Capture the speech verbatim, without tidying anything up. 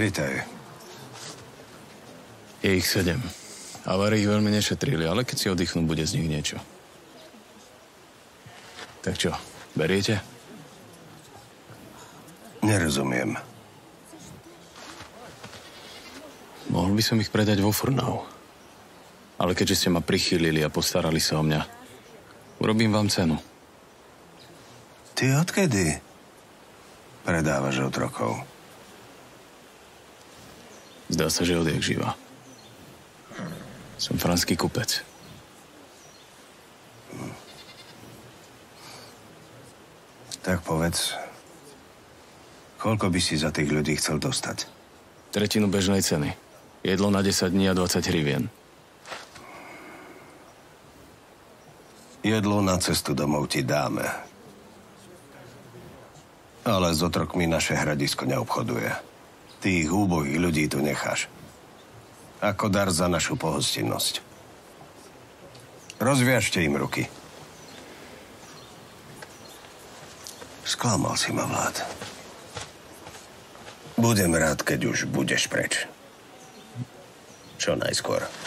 Vítaj. Je ich sedem. Avári ich veľmi nešetrili, ale keď si oddychnú, bude z nich niečo. Tak čo, beriete? Nerozumiem. Mohol by som ich predať vo Furnau. Ale keďže ste ma prichýlili a postarali sa o mňa, urobím vám cenu. Ty odkedy predávaš otrokov? Zdá sa, že odjak živa. Som franský kupec. Hm. Tak povedz, koľko by si za tých ľudí chcel dostať? Tretinu bežnej ceny. Jedlo na desať dní a dvadsať hrivien. Jedlo na cestu domov ti dáme. Ale s otrokmi naše hradisko neobchoduje. Tých úbohých ľudí tu necháš. Ako dar za našu pohostinnosť. Rozviažte im ruky. Sklamal si ma, Vlád. Budem rád, keď už budeš preč. Čo najskôr.